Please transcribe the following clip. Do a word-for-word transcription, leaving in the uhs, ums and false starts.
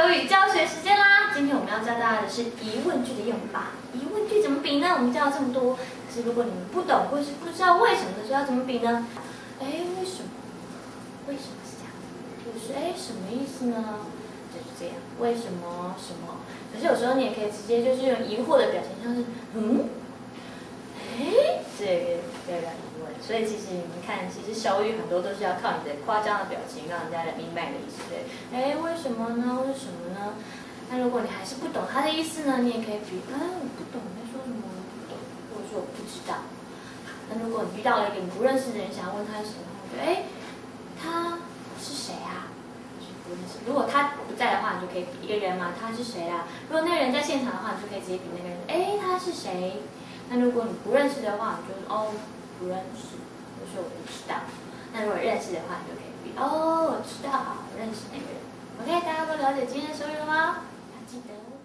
口语教学时间啦！今天我们要教大家的是疑问句的用法。疑问句怎么比呢？我们教了这么多，可是如果你们不懂或是不知道为什么的时候要怎么比呢？哎，为什么？为什么是这样？就是哎，什么意思呢？就是这样。为什么？什么？可是有时候你也可以直接就是用疑惑的表情，像是嗯，哎，这个代表疑问。所以其实你们看，其实手语很多都是要靠你的夸张的表情，让人家来明白你的意思。对，哎，为什么呢？为什么呢？那如果你还是不懂它的意思呢，你也可以比，啊，我不懂你在说什么，我不懂，或者说我不知道。那如果你遇到了一个你不认识的人，想要问他是什么，我觉得，哎，他是谁啊？不认识。如果他不在的话，你就可以比一个人嘛，他是谁啊？如果那个人在现场的话，你就可以直接比那个人，哎，他是谁？那如果你不认识的话，你就哦，不认识，我说我不知道。那如果认识的话，你就可以比，哦，我知道，我认识那个人。OK， 大家都了解今天的手语了吗？要记得。